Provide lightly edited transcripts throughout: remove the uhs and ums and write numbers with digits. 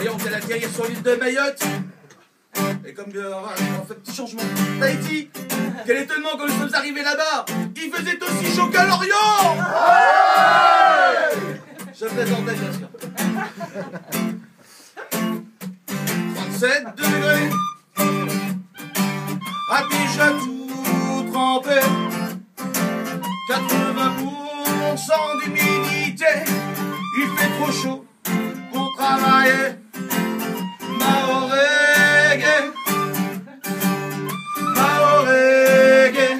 Voyons, c'est l'atterrir sur l'île de Mayotte. Et comme on fait petit changement, Tahiti, quel étonnement quand nous sommes arrivés là-bas, il faisait aussi chaud qu'à Lorient. Je plaisantais, bien sûr. 37 degrés, à Pigeon tout trempé, 80% d'humidité, il fait trop chaud pour travailler. Maoreggae, Maoreggae,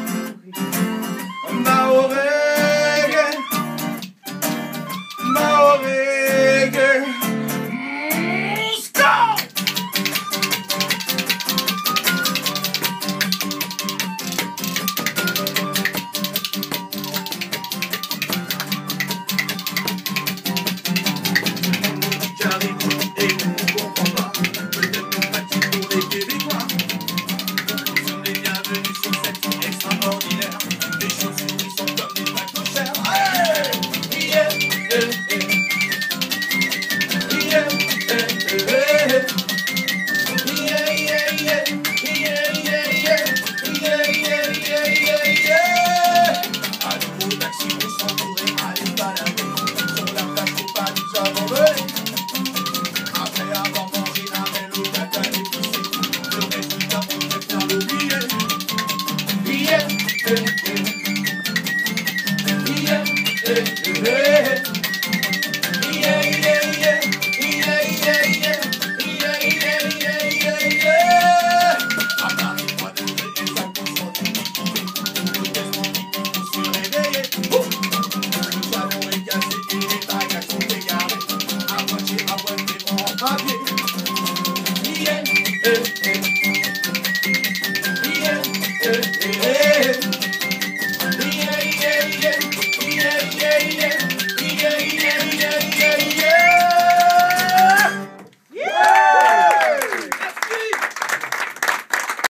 Maoreggae, Maoreggae, stop!